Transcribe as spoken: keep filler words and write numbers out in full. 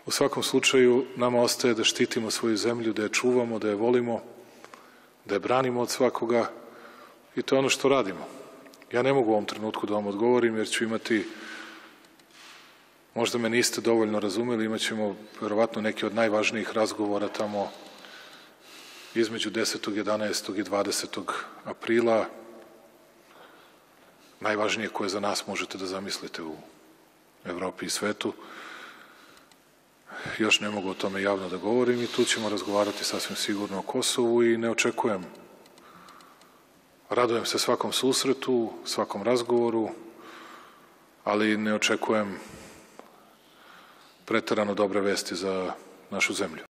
U svakom slučaju, nama ostaje da štitimo svoju zemlju, da je čuvamo, da je volimo, da je branimo od svakoga i to je ono što radimo. Ja ne mogu u ovom trenutku da vam odgovorim, jer ću imati, možda me niste dovoljno razumeli, imat ćemo verovatno neke od najvažnijih razgovora tamo između desetog, jedanaestog i dvadesetog aprila, najvažnije koje za nas možete da zamislite u Evropi i svetu. Još ne mogu o tome javno da govorim i tu ćemo razgovarati sasvim sigurno o Kosovu i ne očekujem, radujem se svakom susretu, svakom razgovoru, ali ne očekujem preterano dobre vesti za našu zemlju.